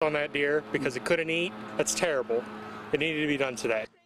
on that deer because it couldn't eat. That's terrible. It needed to be done today.